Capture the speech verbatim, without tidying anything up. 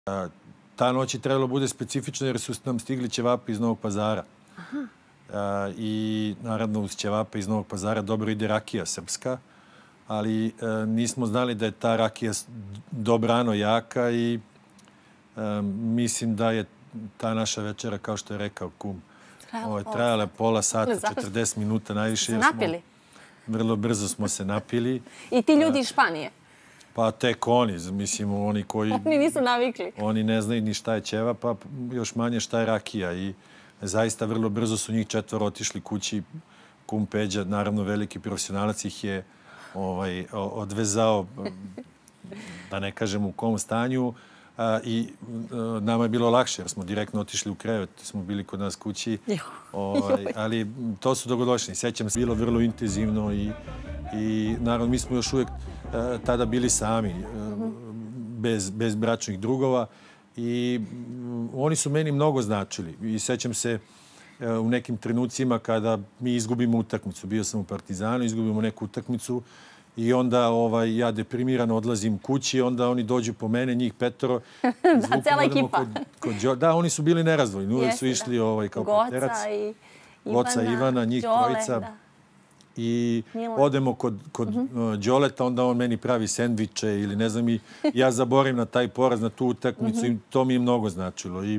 Ta noć je trebalo bude specifično jer su nam stigli ćevapi iz Novog Pazara. I naravno uz ćevape iz Novog Pazara dobro ide rakija srpska, ali nismo znali da je ta rakija dobrano jaka i mislim da je ta naša večera, kao što je rekao kum, trajala pola sata, četrdeset minuta najviše. Napili? Vrlo brzo smo se napili. I ti ljudi iz Španije? Pa tek oni, mislim, oni koji... Oni nisu navikli. Oni ne znaju ni šta je ćeva, pa još manje šta je rakija. I zaista vrlo brzo su njih četvoro otišli kući. Kum Peđa, naravno veliki profesionalac, ih je odvezao, da ne kažem u kom stanju. I nama je bilo lakše jer smo direktno otišli u krevet. Smo bili kod nas kući. Ali to su dogodovštine. Sećam se, bilo vrlo intenzivno i naravno mi smo još uvijek tada bili sami, bez bračnih drugova. I oni su meni mnogo značili. I sećam se u nekim trenucima kada mi izgubimo utakmicu. Bio sam u Partizanu, izgubimo neku utakmicu i onda ja deprimiran odlazim kući, onda oni dođu po mene, njih petoro. Da, cijela ekipa. Da, oni su bili nerazdvojni. Uvijek su išli kao peterac. Goca i Ivana, njih trojica. I odemo kod Đoleta, onda on meni pravi sendviče ili ne znam, i ja zaborim na taj poraz, na tu utakmicu i to mi je mnogo značilo.